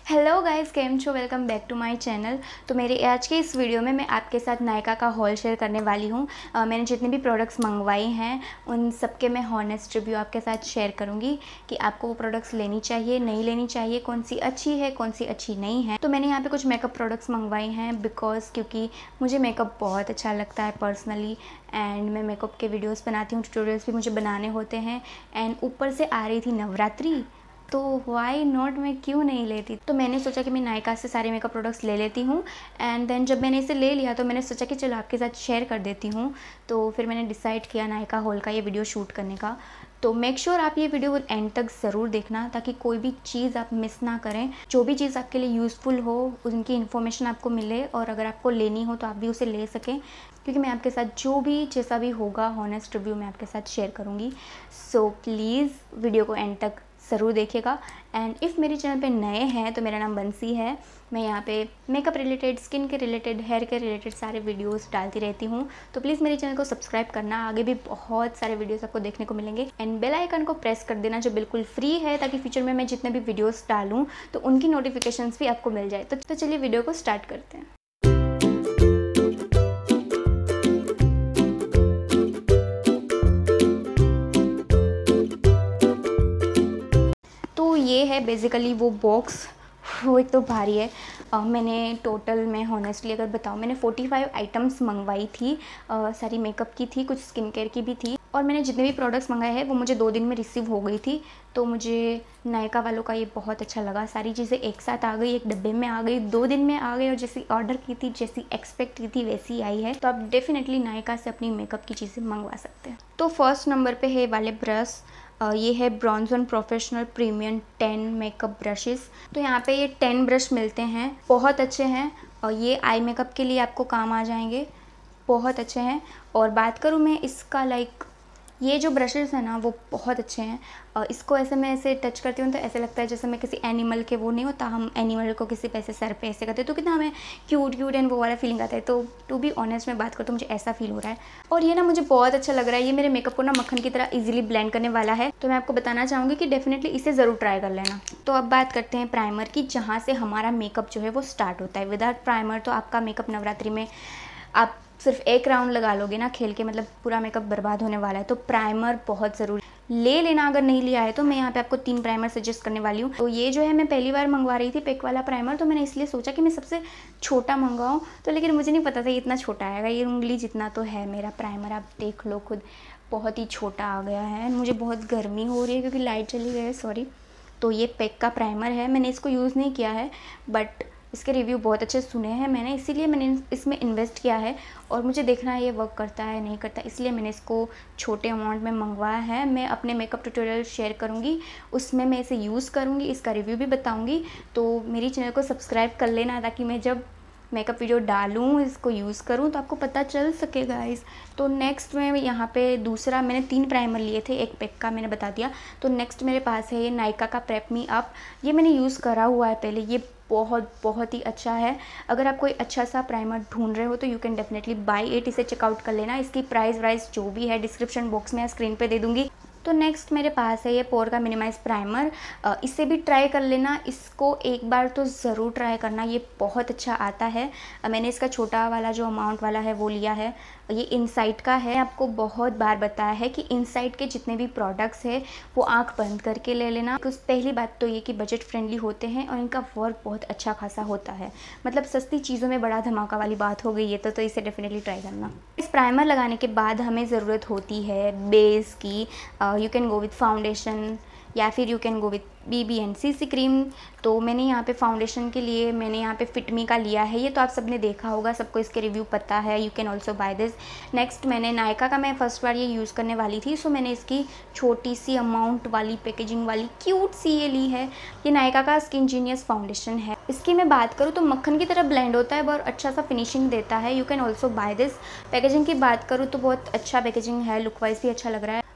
Hello guys, केम छो, welcome back to my channel. तो मेरे आज के इस वीडियो में मैं आपके साथ नायका का हॉल शेयर करने वाली हूँ। मैंने जितने भी प्रोडक्ट्स मंगवाए हैं उन सब के मैं हॉनेस्ट रिव्यू आपके साथ शेयर करूँगी कि आपको वो प्रोडक्ट्स लेनी चाहिए, नहीं लेनी चाहिए, कौन सी अच्छी है, कौन सी अच्छी नहीं है। तो मैंने यहाँ पे कुछ मेकअप प्रोडक्ट्स मंगवाए हैं क्योंकि मुझे मेकअप बहुत अच्छा लगता है पर्सनली, एंड मैं मेकअप के वीडियोज़ बनाती हूँ, ट्यूटोरियल्स भी मुझे बनाने होते हैं। एंड ऊपर से आ रही थी नवरात्रि, तो वाई नॉट, मैं क्यों नहीं लेती। तो मैंने सोचा कि मैं नायका से सारे मेकअप प्रोडक्ट्स ले लेती हूँ। एंड देन जब मैंने इसे ले लिया तो मैंने सोचा कि चलो आपके साथ शेयर कर देती हूँ। तो फिर मैंने डिसाइड किया नायका हॉल का ये वीडियो शूट करने का। तो मेक श्योर आप ये वीडियो एंड तक ज़रूर देखना ताकि कोई भी चीज़ आप मिस ना करें। जो भी चीज़ आपके लिए यूज़फुल हो उनकी इन्फॉर्मेशन आपको मिले, और अगर आपको लेनी हो तो आप भी उसे ले सकें, क्योंकि मैं आपके साथ जो भी जैसा भी होगा हॉनेस्ट रिव्यू मैं आपके साथ शेयर करूँगी। सो प्लीज़ वीडियो को एंड तक ज़रूर देखिएगा। एंड इफ़ मेरे चैनल पे नए हैं तो मेरा नाम बंसी है। मैं यहाँ पे मेकअप रिलेटेड, स्किन के रिलेटेड, हेयर के रिलेटेड सारे वीडियोस डालती रहती हूँ। तो प्लीज़ मेरे चैनल को सब्सक्राइब करना, आगे भी बहुत सारे वीडियोस आपको देखने को मिलेंगे। एंड बेल आइकन को प्रेस कर देना जो बिल्कुल फ्री है, ताकि फ्यूचर में मैं जितने भी वीडियोज़ डालूँ तो उनकी नोटिफिकेशंस भी आपको मिल जाए। तो चलिए वीडियो को स्टार्ट करते हैं। तो ये है बेसिकली वो बॉक्स। वो एक तो भारी है। मैंने टोटल में हॉनेस्टली अगर बताऊँ, मैंने 45 आइटम्स मंगवाई थी। सारी मेकअप की थी, कुछ स्किन केयर की भी थी, और मैंने जितने भी प्रोडक्ट्स मंगाए हैं वो मुझे 2 दिन में रिसीव हो गई थी। तो मुझे नायका वालों का ये बहुत अच्छा लगा। सारी चीज़ें एक साथ आ गई, एक डब्बे में आ गई, 2 दिन में आ गई, और जैसी ऑर्डर की थी, जैसी एक्सपेक्ट की थी वैसी आई है। तो आप डेफिनेटली नायका से अपनी मेकअप की चीज़ें मंगवा सकते हैं। तो फर्स्ट नंबर पे है वाले ब्रश। ये है bronze professional premium 10 makeup brushes. तो यहाँ पे ये 10 ब्रश मिलते हैं, बहुत अच्छे हैं, और ये आई मेकअप के लिए आपको काम आ जाएंगे, बहुत अच्छे हैं। और बात करूँ मैं इसका, ये जो ब्रशेस हैं ना वो बहुत अच्छे हैं। इसको ऐसे मैं ऐसे टच करती हूँ तो ऐसे लगता है जैसे मैं किसी एनिमल के, वो नहीं होता हम एनिमल को किसी पे ऐसे सर पे ऐसे करते हैं तो कितना हमें क्यूट एंड वो वाला फीलिंग आता है। तो टू बी ऑनेस्ट मैं बात करूँ तो मुझे ऐसा फील हो रहा है, और ये ना मुझे बहुत अच्छा लग रहा है। ये मेरे मेकअप को ना मक्खन की तरह ईजिली ब्लेंड करने वाला है। तो मैं आपको बताना चाहूँगी कि डेफिनेटली इसे ज़रूर ट्राई कर लेना। तो अब बात करते हैं प्राइमर की, जहाँ से हमारा मेकअप जो है वो स्टार्ट होता है। विदाउट प्राइमर तो आपका मेकअप नवरात्रि में आप सिर्फ एक राउंड लगा लोगे ना खेल के, मतलब पूरा मेकअप बर्बाद होने वाला है। तो प्राइमर बहुत ज़रूरी ले लेना, अगर नहीं लिया है तो। मैं यहाँ पे आपको 3 प्राइमर सजेस्ट करने वाली हूँ। तो ये जो है मैं पहली बार मंगवा रही थी पेक वाला प्राइमर, तो मैंने इसलिए सोचा कि मैं सबसे छोटा मंगवाऊँ। तो लेकिन मुझे नहीं पता था ये इतना छोटा आएगा। ये उंगली जितना तो है मेरा प्राइमर, आप देख लो खुद, बहुत ही छोटा आ गया है। मुझे बहुत गर्मी हो रही है क्योंकि लाइट चली गई है, सॉरी। तो ये पेक का प्राइमर है, मैंने इसको यूज़ नहीं किया है, बट इसके रिव्यू बहुत अच्छे सुने हैं मैंने, इसीलिए मैंने इसमें इन्वेस्ट किया है। और मुझे देखना है ये वर्क करता है नहीं करता, इसलिए मैंने इसको छोटे अमाउंट में मंगवाया है। मैं अपने मेकअप ट्यूटोरियल शेयर करूँगी, उसमें मैं इसे यूज़ करूँगी, इसका रिव्यू भी बताऊँगी। तो मेरी चैनल को सब्सक्राइब कर लेना ताकि मैं जब मेकअप वीडियो डालूँ, इसको यूज़ करूँ, तो आपको पता चल सके गाइस। तो नेक्स्ट में यहाँ पे दूसरा, मैंने 3 प्राइमर लिए थे, एक पैक का मैंने बता दिया। तो नेक्स्ट मेरे पास है ये नायका का प्रेप मी अप। ये मैंने यूज़ करा हुआ है पहले, ये बहुत ही अच्छा है। अगर आप कोई अच्छा सा प्राइमर ढूंढ रहे हो तो you can definitely buy it, इसे चेकआउट कर लेना। इसकी प्राइस जो भी है डिस्क्रिप्शन बॉक्स में या स्क्रीन पे दे दूँगी। तो नेक्स्ट मेरे पास है ये पोर का मिनिमाइज प्राइमर। इसे भी ट्राई कर लेना, इसको एक बार तो ज़रूर ट्राई करना, ये बहुत अच्छा आता है। मैंने इसका छोटा वाला जो अमाउंट वाला है वो लिया है। ये इनसाइट का है। आपको बहुत बार बताया है कि इनसाइट के जितने भी प्रोडक्ट्स है वो आंख बंद करके ले लेना। पहली बात तो ये कि बजट फ्रेंडली होते हैं और इनका वर्क बहुत अच्छा खासा होता है, मतलब सस्ती चीज़ों में बड़ा धमाका वाली बात हो गई है। तो इसे डेफिनेटली ट्राई करना। इस प्राइमर लगाने के बाद हमें ज़रूरत होती है बेस की। You can go with foundation या फिर you can go with BB and CC cream. तो मैंने यहाँ पे फाउंडेशन के लिए मैंने यहाँ पे फिटमी का लिया है। ये तो आप सबने देखा होगा, सबको इसके रिव्यू पता है। You can also buy this. Next मैंने नायका का, मैं फर्स्ट बार ये यूज़ करने वाली थी, सो मैंने इसकी छोटी सी अमाउंट वाली पैकेजिंग वाली क्यूट सी ये ली है। ये नायका का स्किन जीनियस फाउंडेशन है। इसकी मैं बात करूँ तो मक्खन की तरह ब्लेंड होता है, बहुत अच्छा सा फिनिशिंग देता है। You can also buy this. Packaging की बात करूँ तो बहुत अच्छा पैकेजिंग है, लुक वाइज भी अच्छा लग रहा है।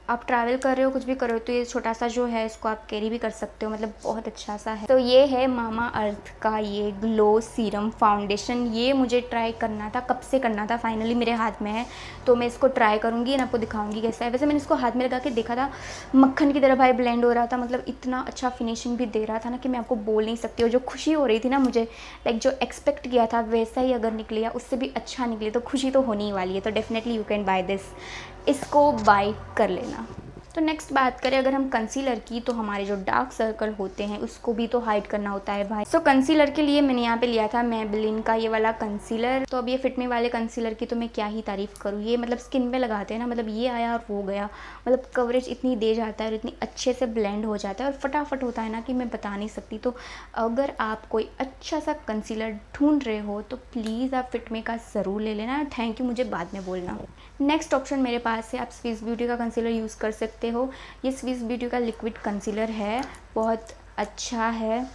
आप ट्रैवल कर रहे हो, कुछ भी कर रहे हो, तो ये छोटा सा जो है इसको आप कैरी भी कर सकते हो, मतलब बहुत अच्छा सा है। तो ये है मामा अर्थ का ये ग्लो सीरम फाउंडेशन। ये मुझे ट्राई करना था, कब से करना था, फाइनली मेरे हाथ में है, तो मैं इसको ट्राई करूँगी एंड आपको दिखाऊंगी कैसा है। वैसे मैंने इसको हाथ में लगा के देखा था, मक्खन की तरह भाई ब्लेंड हो रहा था, मतलब इतना अच्छा फिनिशिंग भी दे रहा था ना कि मैं आपको बोल नहीं सकती। और जो खुशी हो रही थी ना मुझे, लाइक जो एक्सपेक्ट किया था वैसा ही अगर निकले या उससे भी अच्छा निकले तो खुशी तो होने ही वाली है। तो definitely you can buy this, इसको बाय कर लेना। तो नेक्स्ट बात करें अगर हम कंसीलर की, तो हमारे जो डार्क सर्कल होते हैं उसको भी तो हाइड करना होता है भाई। सो कंसीलर के लिए मैंने यहाँ पे लिया था मेबेलिन का ये वाला कंसीलर। तो अब ये फिट मी वाले कंसीलर की तो मैं क्या ही तारीफ़ करूँ, ये मतलब स्किन पे लगाते हैं ना, मतलब ये आया और वो गया, मतलब कवरेज इतनी दे जाता है और इतनी अच्छे से ब्लेंड हो जाता है और फटाफट होता है ना कि मैं बता नहीं सकती। तो अगर आप कोई अच्छा सा कंसीलर ढूंढ रहे हो तो प्लीज़ आप फिट मी का ज़रूर ले लेना। थैंक यू मुझे बाद में बोलना। नेक्स्ट ऑप्शन मेरे पास है, आप स्विस ब्यूटी का कंसीलर यूज़ कर सकते हो। ये स्विस ब्यूटी का लिक्विड कंसीलर है, बहुत अच्छा है।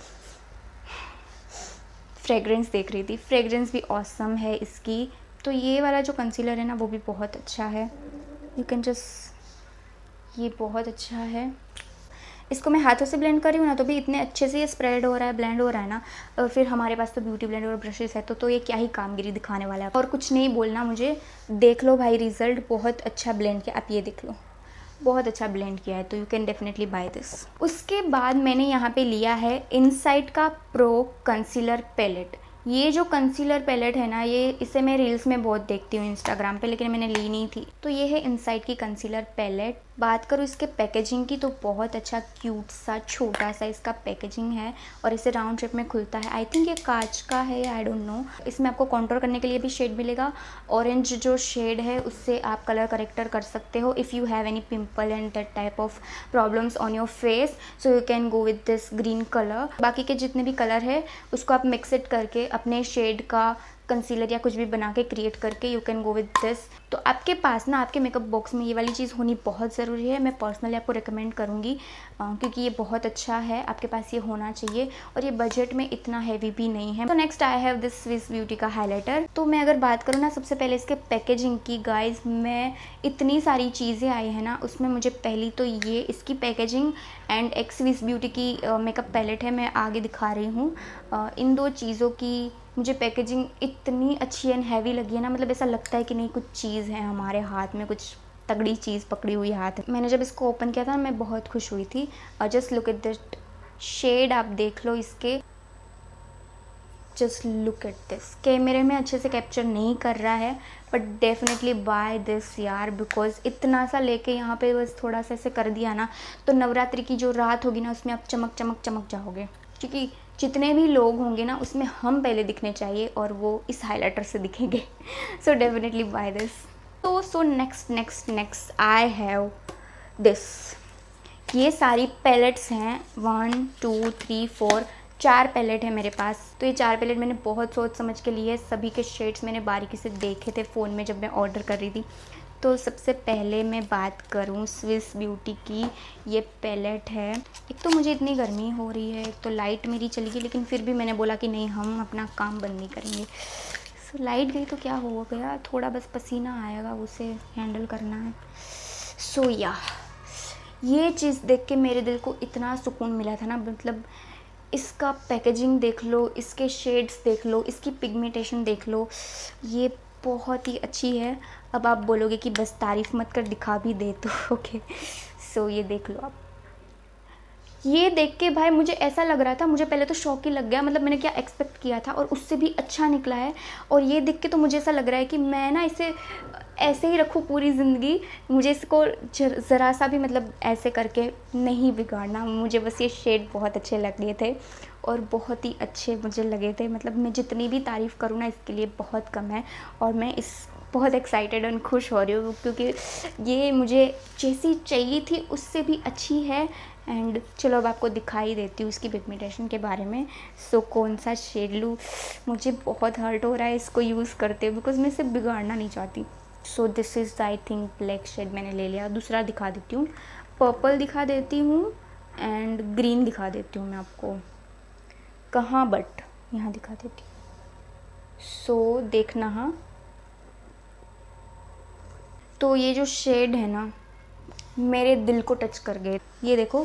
फ्रेगरेंस देख रही थी, फ्रेगरेंस भी ऑसम है इसकी। तो ये वाला जो कंसीलर है ना वो भी बहुत अच्छा है, यू कैन जस्ट, ये बहुत अच्छा है। इसको मैं हाथों से ब्लेंड कर रही हूँ ना तो भी इतने अच्छे से ये स्प्रेड हो रहा है, ब्लेंड हो रहा है ना। और फिर हमारे पास तो ब्यूटी ब्लेंडर और ब्रशेस है, तो ये क्या ही कामगिरी दिखाने वाला है। और कुछ नहीं बोलना मुझे, देख लो भाई रिजल्ट, बहुत अच्छा ब्लेंड किया, आप ये देख लो, बहुत अच्छा ब्लेंड किया है। तो you can definitely buy this. उसके बाद मैंने यहाँ पे लिया है इनसाइट का प्रो कंसीलर पैलेट। ये जो कंसीलर पैलेट है ना, ये इसे मैं रील्स में बहुत देखती हूँ इंस्टाग्राम पे, लेकिन मैंने ली नहीं थी। तो ये है इनसाइट की कंसीलर पैलेट। बात करूँ इसके पैकेजिंग की तो बहुत अच्छा क्यूट सा छोटा सा इसका पैकेजिंग है और इसे राउंड शेप में खुलता है। आई थिंक ये कांच का है, आई डोंट नो। इसमें आपको कॉन्टोर करने के लिए भी शेड मिलेगा। ऑरेंज जो शेड है उससे आप कलर करेक्टर कर सकते हो if you have any pimple and that type of problems on your face, so you can go with this green colour. बाकी के जितने भी कलर है उसको आप मिक्स इट करके अपने शेड का कंसीलर या कुछ भी बना के क्रिएट करके you can go with this. तो आपके पास ना, आपके मेकअप बॉक्स में ये वाली चीज़ होनी बहुत ज़रूरी है। मैं पर्सनली आपको रिकमेंड करूँगी क्योंकि ये बहुत अच्छा है, आपके पास ये होना चाहिए और ये बजट में इतना हैवी भी नहीं है। तो next I have this Swiss beauty का हाइलाइटर। तो मैं अगर बात करूँ ना सबसे पहले इसके पैकेजिंग की, गाइज मैं इतनी सारी चीज़ें आई हैं ना उसमें मुझे पहली तो ये इसकी पैकेजिंग एंड एक स्विस ब्यूटी की मेकअप पैलेट है, मैं आगे दिखा रही हूँ। इन दो चीज़ों की मुझे पैकेजिंग इतनी अच्छी एंड हैवी लगी है ना, मतलब ऐसा लगता है कि नहीं कुछ चीज़ है हमारे हाथ में, कुछ तगड़ी चीज़ पकड़ी हुई हाथ में। मैंने जब इसको ओपन किया था मैं बहुत खुश हुई थी। Just look at this shade, आप देख लो इसके, जस्ट लुक एट दिस। कैमरे में अच्छे से कैप्चर नहीं कर रहा है बट डेफिनेटली बाय दिस यार, बिकॉज इतना सा लेके यहाँ पे बस थोड़ा सा ऐसे कर दिया ना तो नवरात्रि की जो रात होगी ना उसमें आप चमक चमक चमक जाओगे, क्योंकि जितने भी लोग होंगे ना उसमें हम पहले दिखने चाहिए और वो इस हाइलाइटर से दिखेंगे। So definitely buy this. So next I have this. ये सारी पैलेट्स हैं, 1 2 3 4, 4 पैलेट है मेरे पास। तो ये 4 पैलेट मैंने बहुत सोच समझ के लिए, सभी के शेड्स मैंने बारीकी से देखे थे फ़ोन में जब मैं ऑर्डर कर रही थी। तो सबसे पहले मैं बात करूँ स्विस ब्यूटी की, ये पैलेट है। एक तो मुझे इतनी गर्मी हो रही है, एक तो लाइट मेरी चली गई, लेकिन फिर भी मैंने बोला कि नहीं हम अपना काम बंद नहीं करेंगे। सो लाइट गई तो क्या हो गया, थोड़ा बस पसीना आएगा, उसे हैंडल करना है। सो या ये चीज़ देख के मेरे दिल को इतना सुकून मिला था ना, मतलब इसका पैकेजिंग देख लो, इसके शेड्स देख लो, इसकी पिगमेंटेशन देख लो, ये बहुत ही अच्छी है। अब आप बोलोगे कि बस तारीफ़ मत कर, दिखा भी दे तो ओके। सो ये देख लो आप, ये देख के भाई मुझे ऐसा लग रहा था, मुझे पहले तो शौक ही लग गया, मतलब मैंने क्या एक्सपेक्ट किया था और उससे भी अच्छा निकला है। और ये देख के तो मुझे ऐसा लग रहा है कि मैं ना इसे ऐसे ही रखूँ पूरी ज़िंदगी, मुझे इसको ज़रा सा भी मतलब ऐसे करके नहीं बिगाड़ना। मुझे बस ये शेड बहुत अच्छे लग रहे थे और बहुत ही अच्छे मुझे लगे थे, मतलब मैं जितनी भी तारीफ़ करूँ ना इसके लिए बहुत कम है। और मैं इस बहुत एक्साइटेड और खुश हो रही हूँ क्योंकि ये मुझे जैसी चाहिए थी उससे भी अच्छी है। एंड चलो अब आपको दिखाई देती हूँ इसकी पिगमेंटेशन के बारे में। सो कौन सा शेड लूँ, मुझे बहुत हर्ट हो रहा है इसको यूज़ करते हुए बिकॉज मैं इसे बिगाड़ना नहीं चाहती। So this is I think black shade मैंने ले लिया। दूसरा दिखा देती हूँ, पर्पल दिखा देती हूँ एंड ग्रीन दिखा देती हूँ मैं आपको। कहाँ, बट यहाँ दिखा देती हूँ। सो देखना, हाँ तो ये जो शेड है ना मेरे दिल को टच कर गए। ये देखो,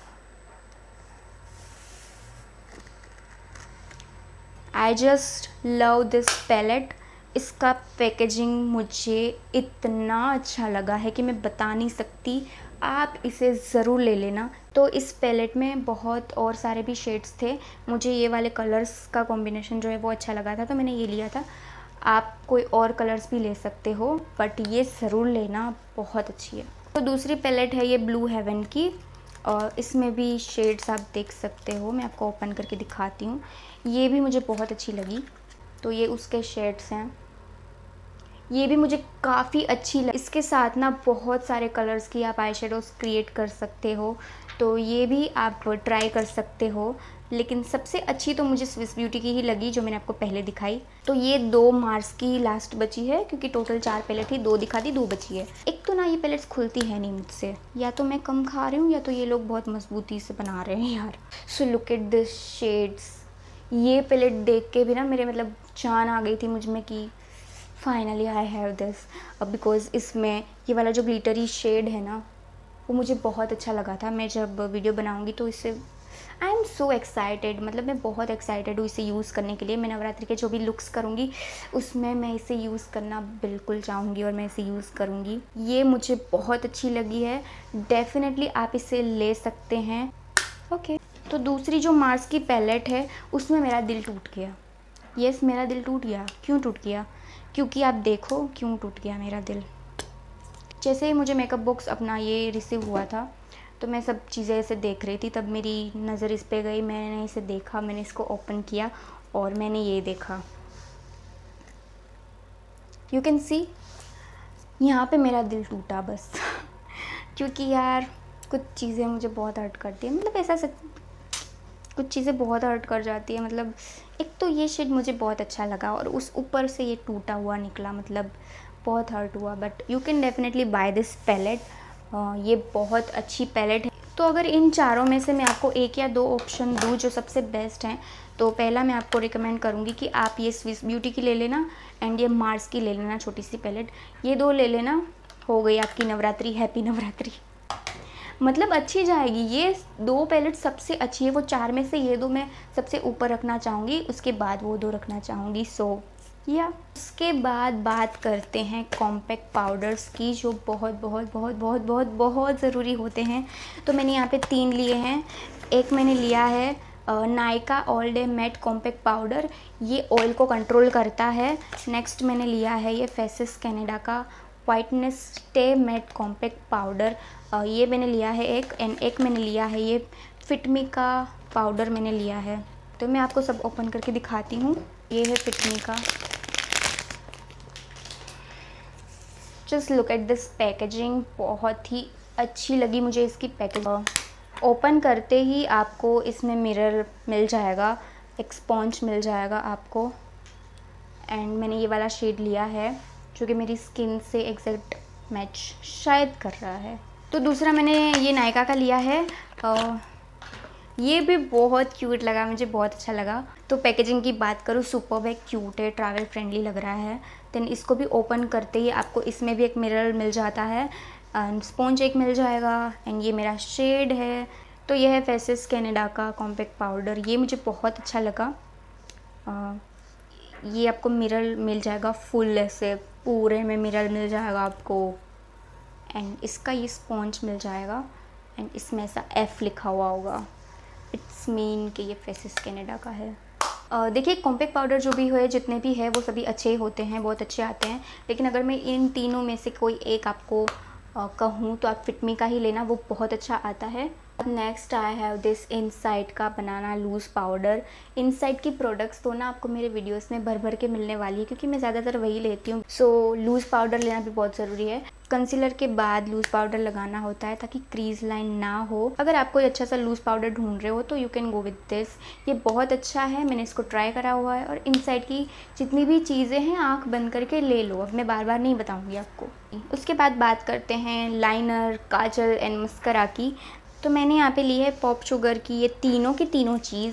I just love this palette. इसका पैकेजिंग मुझे इतना अच्छा लगा है कि मैं बता नहीं सकती। आप इसे ज़रूर ले लेना। तो इस पैलेट में बहुत और सारे भी शेड्स थे, मुझे ये वाले कलर्स का कॉम्बिनेशन जो है वो अच्छा लगा था, तो मैंने ये लिया था। आप कोई और कलर्स भी ले सकते हो, बट ये ज़रूर लेना, बहुत अच्छी है। तो दूसरी पैलेट है ये ब्लू हेवन की, और इसमें भी शेड्स आप देख सकते हो। मैं आपको ओपन करके दिखाती हूँ। ये भी मुझे बहुत अच्छी लगी। तो ये उसके शेड्स हैं, ये भी मुझे काफ़ी अच्छी लगी। इसके साथ ना बहुत सारे कलर्स की आप आई शेडोज़ क्रिएट कर सकते हो, तो ये भी आप ट्राई कर सकते हो। लेकिन सबसे अच्छी तो मुझे स्विस ब्यूटी की ही लगी, जो मैंने आपको पहले दिखाई। तो ये 2 मार्च की लास्ट बची है, क्योंकि टोटल 4 पैलेट थी, 2 दिखा दी, 2 बची है। एक तो ना ये पैलेट्स खुलती है नहीं मुझसे, या तो मैं कम खा रही हूँ या तो ये लोग बहुत मजबूती से बना रहे हैं यार। So look at this shades. ये पैलेट देख के भी ना मेरे मतलब जान आ गई थी मुझ में कि finally I have this. Because इसमें ये वाला जो ग्लिटरी शेड है ना, वो मुझे बहुत अच्छा लगा था। मैं जब वीडियो बनाऊंगी तो इससे आई एम सो एक्साइटेड, मतलब मैं बहुत एक्साइटेड हूँ इसे यूज़ करने के लिए। मैं नवरात्रि के जो भी लुक्स करूँगी उसमें मैं इसे यूज़ करना बिल्कुल चाहूँगी और मैं इसे यूज़ करूँगी। ये मुझे बहुत अच्छी लगी है, डेफिनेटली आप इसे ले सकते हैं। ओके, तो दूसरी जो मार्स की पैलेट है उसमें मेरा दिल टूट गया। यस, मेरा दिल टूट गया। क्यों टूट गया? क्योंकि आप देखो क्यों टूट गया मेरा दिल। जैसे ही मुझे मेकअप बॉक्स अपना ये रिसीव हुआ था, तो मैं सब चीज़ें ऐसे देख रही थी, तब मेरी नज़र इस पे गई। मैंने इसे देखा, मैंने इसको ओपन किया और मैंने ये देखा। यू कैन सी, यहाँ पे मेरा दिल टूटा बस। क्योंकि यार कुछ चीज़ें मुझे बहुत हर्ट करती है, मतलब ऐसा कुछ चीज़ें बहुत हर्ट कर जाती है। मतलब एक तो ये शेड मुझे बहुत अच्छा लगा और उस ऊपर से ये टूटा हुआ निकला, मतलब बहुत हर्ट हुआ। But you can definitely buy this palette, ये बहुत अच्छी पैलेट है। तो अगर इन चारों में से मैं आपको 1 या 2 ऑप्शन दूँ जो सबसे बेस्ट हैं, तो पहला मैं आपको रिकमेंड करूँगी कि आप ये स्विस ब्यूटी की ले लेना एंड ये मार्स की ले लेना, छोटी सी पैलेट। ये 2 ले लेना, हो गई आपकी नवरात्रि। हैप्पी नवरात्रि, मतलब अच्छी जाएगी। ये 2 पैलेट सबसे अच्छी है। वो 4 में से ये 2 मैं सबसे ऊपर रखना चाहूँगी, उसके बाद वो 2 रखना चाहूँगी। सो या उसके बाद बात करते हैं कॉम्पैक्ट पाउडर्स की, जो बहुत बहुत बहुत बहुत बहुत बहुत ज़रूरी होते हैं। तो मैंने यहाँ पे 3 लिए हैं। एक मैंने लिया है Nykaa all day matte compact powder, ये ऑयल को कंट्रोल करता है। नेक्स्ट मैंने लिया है ये फेसेस कैनेडा का weightless stay matte compact powder, ये मैंने लिया है एक। एंड एक मैंने लिया है ये फिटमी का पाउडर मैंने लिया है। तो मैं आपको सब ओपन करके दिखाती हूँ। ये है फिटमी का। Just look at this packaging, बहुत ही अच्छी लगी मुझे इसकी पैकेजिंग। ओपन करते ही आपको इसमें मिरर मिल जाएगा, एक स्पॉन्ज मिल जाएगा आपको। एंड मैंने ये वाला शेड लिया है जो कि मेरी स्किन से एग्जैक्ट मैच शायद कर रहा है। तो दूसरा मैंने ये नायका का लिया है, ये भी बहुत क्यूट लगा मुझे, बहुत अच्छा लगा। तो पैकेजिंग की बात करूँ, सुपर्ब है, क्यूट है, ट्रैवल फ्रेंडली लग रहा है। देन इसको भी ओपन करते ही आपको इसमें भी एक मिरर मिल जाता है एंड स्पॉन्ज एक मिल जाएगा। एंड ये मेरा शेड है। तो ये है फेसेस कैनेडा का कॉम्पैक्ट पाउडर, ये मुझे बहुत अच्छा लगा। ये आपको मिरर मिल जाएगा फुल, ऐसे पूरे में मिरर मिल जाएगा आपको। एंड इसका ये स्पॉन्ज मिल जाएगा एंड इसमें ऐसा F लिखा हुआ होगा, इट्स मीन कि ये फेसेस कैनेडा का है। देखिए कॉम्पैक्ट पाउडर जो भी है, जितने भी है वो सभी अच्छे होते हैं, बहुत अच्छे आते हैं। लेकिन अगर मैं इन तीनों में से कोई एक आपको कहूँ तो आप फिटमी का ही लेना, वो बहुत अच्छा आता है। Next I have this Insight का बनाना लूज़ पाउडर। इनसाइड की प्रोडक्ट्स तो ना आपको मेरे वीडियोस में भर भर के मिलने वाली है, क्योंकि मैं ज़्यादातर वही लेती हूँ। सो लूज़ पाउडर लेना भी बहुत ज़रूरी है। कंसीलर के बाद लूज़ पाउडर लगाना होता है ताकि क्रीज लाइन ना हो। अगर आप कोई अच्छा सा लूज़ पाउडर ढूंढ रहे हो तो you can go with this, ये बहुत अच्छा है, मैंने इसको ट्राई करा हुआ है। और इनसाइड की जितनी भी चीज़ें हैं आँख बंद करके ले लो, अब मैं बार बार नहीं बताऊँगी आपको। उसके बाद बात करते हैं लाइनर, काजल एंड मस्करा की। तो मैंने यहाँ पे ली है पॉप शुगर की ये तीनों की तीनों चीज़।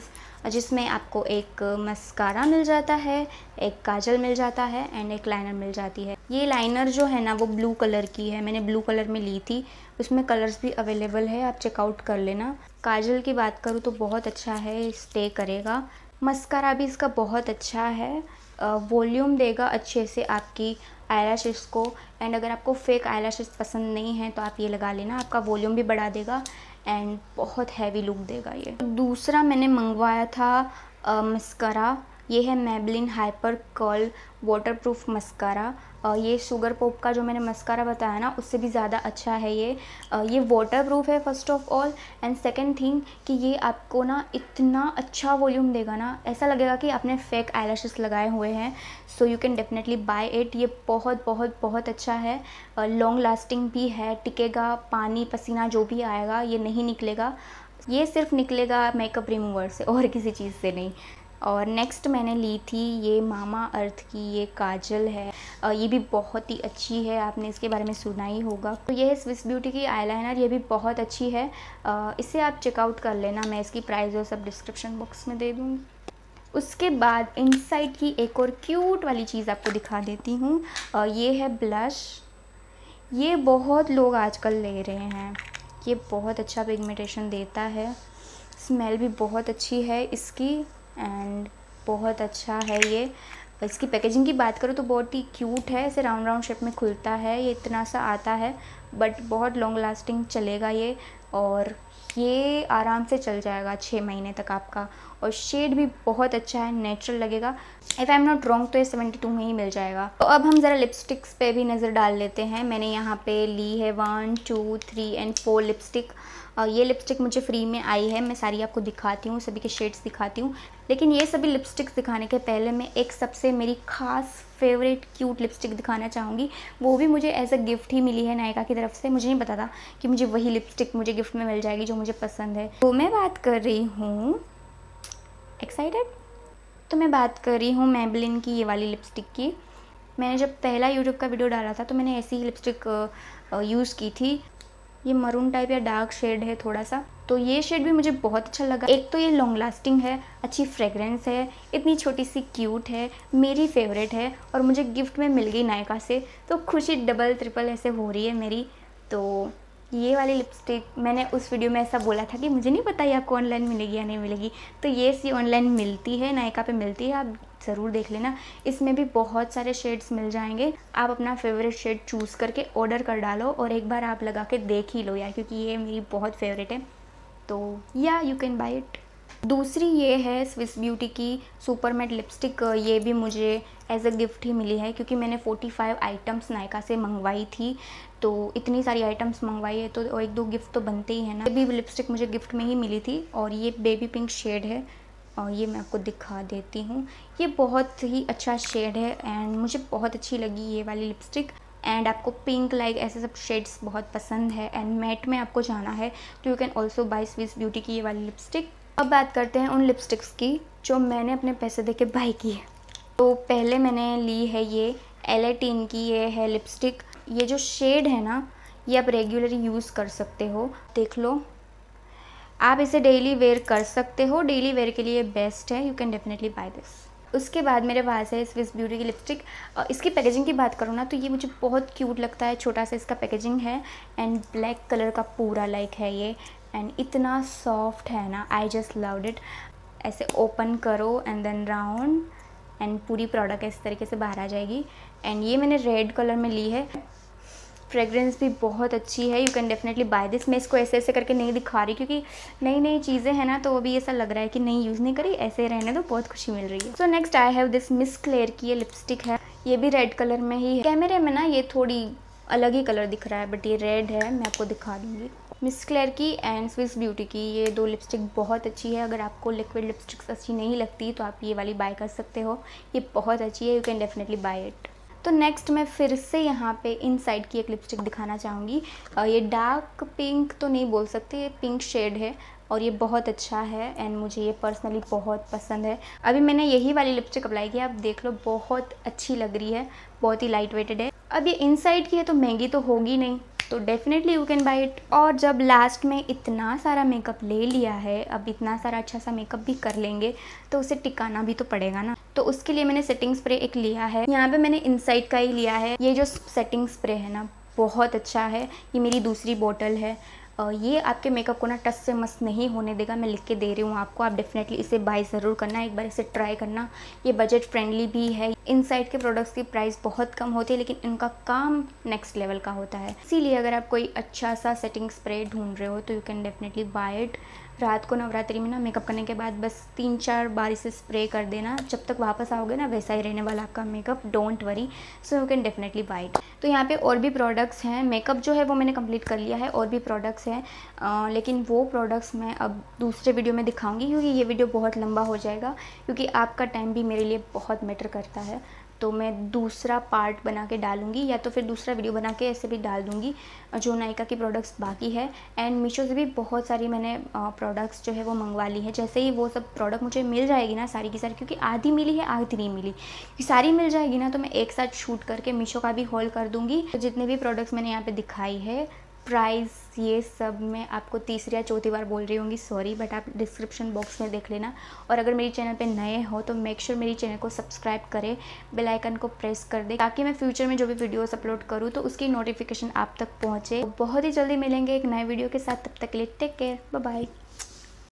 जिसमें आपको एक मस्कारा मिल जाता है, एक काजल मिल जाता है एंड एक लाइनर मिल जाती है। ये लाइनर जो है ना वो ब्लू कलर की है, मैंने ब्लू कलर में ली थी। उसमें कलर्स भी अवेलेबल है, आप चेकआउट कर लेना। काजल की बात करूँ तो बहुत अच्छा है, स्टे करेगा। मस्कारा भी इसका बहुत अच्छा है, वॉल्यूम देगा अच्छे से आपकी आईलैशेस को। एंड अगर आपको फेक आईलैशेस पसंद नहीं है तो आप ये लगा लेना, आपका वॉल्यूम भी बढ़ा देगा एंड बहुत हैवी लुक देगा ये। दूसरा मैंने मंगवाया था मस्कारा, ये है Maybelline hyper curl waterproof mascara. ये शुगर पॉप का जो मैंने मस्कारा बताया ना उससे भी ज़्यादा अच्छा है ये वाटरप्रूफ है first of all, and second thing कि ये आपको ना इतना अच्छा वॉल्यूम देगा ना, ऐसा लगेगा कि आपने फेक आईलैशेस लगाए हुए हैं। So you can definitely buy it. ये बहुत बहुत बहुत अच्छा है, लॉन्ग लास्टिंग भी है, टिकेगा, पानी पसीना जो भी आएगा ये नहीं निकलेगा, ये सिर्फ निकलेगा मेकअप रिमूवर से और किसी चीज़ से नहीं। और नेक्स्ट मैंने ली थी ये मामा अर्थ की ये काजल है, ये भी बहुत ही अच्छी है, आपने इसके बारे में सुना ही होगा। तो ये है स्विस ब्यूटी की आईलाइनर, ये भी बहुत अच्छी है, इसे आप चेकआउट कर लेना। मैं इसकी प्राइस और सब डिस्क्रिप्शन बॉक्स में दे दूँगी। उसके बाद इनसाइड की एक और क्यूट वाली चीज़ आपको दिखा देती हूँ, ये है ब्लश। ये बहुत लोग आजकल ले रहे हैं, ये बहुत अच्छा पिगमेंटेशन देता है, स्मेल भी बहुत अच्छी है इसकी एंड बहुत अच्छा है ये। इसकी पैकेजिंग की बात करूँ तो बहुत ही क्यूट है, ऐसे राउंड राउंड शेप में खुलता है, ये इतना सा आता है बट बहुत लॉन्ग लास्टिंग चलेगा ये, और ये आराम से चल जाएगा 6 महीने तक आपका। और शेड भी बहुत अच्छा है, नेचुरल लगेगा। If I am not wrong तो ये 72 में ही मिल जाएगा। तो अब हम ज़रा लिपस्टिक्स पे भी नज़र डाल लेते हैं। मैंने यहाँ पे ली है 1 2 3 एंड 4 लिपस्टिक। ये लिपस्टिक मुझे फ्री में आई है, मैं सारी आपको दिखाती हूँ, सभी के शेड्स दिखाती हूँ। लेकिन ये सभी लिपस्टिक्स दिखाने के पहले मैं एक सबसे मेरी ख़ास फेवरेट क्यूट लिपस्टिक दिखाना चाहूँगी। वो भी मुझे एज अ गिफ्ट ही मिली है नायका की तरफ से, मुझे नहीं पता था कि मुझे वही लिपस्टिक मुझे गिफ्ट में मिल जाएगी जो मुझे पसंद है। तो मैं बात कर रही हूँ एक्साइटेड, तो मैं बात कर रही हूँ मेबलिन की ये वाली लिपस्टिक की। मैंने जब पहला यूट्यूब का वीडियो डाला था तो मैंने ऐसी ही लिपस्टिक यूज़ की थी। ये मरून टाइप या डार्क शेड है थोड़ा सा, तो ये शेड भी मुझे बहुत अच्छा लगा। एक तो ये लॉन्ग लास्टिंग है, अच्छी फ्रेगरेंस है, इतनी छोटी सी क्यूट है, मेरी फेवरेट है और मुझे गिफ्ट में मिल गई नायका से, तो खुशी डबल ट्रिपल ऐसे हो रही है मेरी। तो ये वाली लिपस्टिक मैंने उस वीडियो में ऐसा बोला था कि मुझे नहीं पता ये आपको ऑनलाइन मिलेगी या नहीं मिलेगी, तो ये सी ऑनलाइन मिलती है, नायका पे मिलती है, आप ज़रूर देख लेना। इसमें भी बहुत सारे शेड्स मिल जाएंगे, आप अपना फेवरेट शेड चूज़ करके ऑर्डर कर डालो और एक बार आप लगा के देख ही लो यार, क्योंकि ये मेरी बहुत फेवरेट है। तो या यू कैन बाय इट। दूसरी ये है स्विस ब्यूटी की सुपर मैट लिपस्टिक, ये भी मुझे एज अ गिफ्ट ही मिली है क्योंकि मैंने 45 आइटम्स नायका से मंगवाई थी। तो इतनी सारी आइटम्स मंगवाई है तो एक दो गिफ्ट तो बनते ही है ना। ये भी लिपस्टिक मुझे गिफ्ट में ही मिली थी और ये बेबी पिंक शेड है और ये मैं आपको दिखा देती हूँ। ये बहुत ही अच्छा शेड है एंड मुझे बहुत अच्छी लगी ये वाली लिपस्टिक। एंड आपको पिंक लाइक ऐसे सब शेड्स बहुत पसंद है एंड मैट में आपको जाना है तो you can also buy Swiss beauty की ये वाली लिपस्टिक। अब बात करते हैं उन लिपस्टिक्स की जो मैंने अपने पैसे देके बाय की है। तो पहले मैंने ली है ये L18 की, ये है लिपस्टिक। ये जो शेड है ना ये आप रेगुलरली यूज़ कर सकते हो, देख लो, आप इसे डेली वेयर कर सकते हो, डेली वेयर के लिए बेस्ट है, you can definitely buy this. उसके बाद मेरे पास है स्विस ब्यूटी की लिपस्टिक। इसकी पैकेजिंग की बात करूँ ना तो ये मुझे बहुत क्यूट लगता है, छोटा सा इसका पैकेजिंग है एंड ब्लैक कलर का पूरा लाइक है ये एंड इतना सॉफ्ट है ना, आई जस्ट लव्ड इट। ऐसे ओपन करो एंड देन राउंड एंड पूरी प्रोडक्ट इस तरीके से बाहर आ जाएगी। एंड ये मैंने रेड कलर में ली है, फ्रेगरेंस भी बहुत अच्छी है, you can definitely buy this. मैं इसको ऐसे ऐसे करके नहीं दिखा रही क्योंकि नई नई चीज़ें हैं ना, तो अभी ऐसा लग रहा है कि नहीं यूज़ नहीं करी, ऐसे रहने तो बहुत खुशी मिल रही है। So next I have this Miss Claire की ये लिपस्टिक है, ये भी रेड कलर में ही है। कैमरे में ना ये थोड़ी अलग ही कलर दिख रहा है बट ये रेड है, मैं आपको दिखा दूँगी। मिस क्लेयर की एंड स्विस ब्यूटी की ये दो लिपस्टिक बहुत अच्छी है। अगर आपको लिक्विड लिपस्टिक्स अच्छी नहीं लगती तो आप ये वाली बाय कर सकते हो, ये बहुत अच्छी है, you can definitely buy it. तो नेक्स्ट मैं फिर से यहाँ पे इनसाइड की एक लिपस्टिक दिखाना चाहूँगी। ये डार्क पिंक तो नहीं बोल सकते, ये पिंक शेड है और ये बहुत अच्छा है एंड मुझे ये पर्सनली बहुत पसंद है। अभी मैंने यही वाली लिपस्टिक अप्लाई की, आप देख लो, बहुत अच्छी लग रही है, बहुत ही लाइट वेटेड है। अब ये इनसाइड की है तो महंगी तो होगी नहीं, तो definitely you can buy it. और जब लास्ट में इतना सारा मेकअप ले लिया है, अब इतना सारा अच्छा सा मेकअप भी कर लेंगे तो उसे टिकाना भी तो पड़ेगा ना। तो उसके लिए मैंने सेटिंग स्प्रे एक लिया है, यहाँ पे मैंने इनसाइड का ही लिया है। ये जो सेटिंग स्प्रे है ना बहुत अच्छा है, ये मेरी दूसरी बोतल है। ये आपके मेकअप को ना टच से मस नहीं होने देगा, मैं लिख के दे रही हूँ आपको। आप डेफिनेटली इसे बाय ज़रूर करना, एक बार इसे ट्राई करना। ये बजट फ्रेंडली भी है। इनसाइड के प्रोडक्ट्स की प्राइस बहुत कम होती है लेकिन इनका काम नेक्स्ट लेवल का होता है। इसीलिए अगर आप कोई अच्छा सा सेटिंग स्प्रे ढूंढ रहे हो तो you can definitely buy it. रात को नवरात्रि में ना मेकअप करने के बाद बस 3-4 बार इसे स्प्रे कर देना, जब तक वापस आओगे ना वैसा ही रहने वाला आपका makeup, don't worry. So you can definitely buy it. तो यहाँ पे और भी प्रोडक्ट्स हैं, मेकअप जो है वो मैंने कंप्लीट कर लिया है, और भी प्रोडक्ट्स हैं लेकिन वो प्रोडक्ट्स मैं अब दूसरे वीडियो में दिखाऊंगी क्योंकि ये वीडियो बहुत लंबा हो जाएगा, क्योंकि आपका टाइम भी मेरे लिए बहुत मैटर करता है। तो मैं दूसरा पार्ट बना के डालूंगी, या तो फिर दूसरा वीडियो बना के ऐसे भी डाल दूंगी जो नायका की प्रोडक्ट्स बाकी है। एंड मीशो से भी बहुत सारी मैंने प्रोडक्ट्स जो है वो मंगवा ली है। जैसे ही वो सब प्रोडक्ट मुझे मिल जाएगी ना सारी की सारी, क्योंकि आधी मिली है आधी नहीं मिली, कि सारी मिल जाएगी ना तो मैं एक साथ शूट करके मीशो का भी हॉल कर दूंगी। तो जितने भी प्रोडक्ट्स मैंने यहाँ पे दिखाई है, प्राइस, ये सब मैं आपको तीसरी या चौथी बार बोल रही होंगी, सॉरी, बट आप डिस्क्रिप्शन बॉक्स में देख लेना। और अगर मेरी चैनल पे नए हो तो मेक श्योर मेरी चैनल को सब्सक्राइब करें, बेल आइकन को प्रेस कर दें, ताकि मैं फ्यूचर में जो भी वीडियोस अपलोड करूँ तो उसकी नोटिफिकेशन आप तक पहुँचे। बहुत ही जल्दी मिलेंगे एक नए वीडियो के साथ, तब तक के लिए टेक केयर, बाय बाय।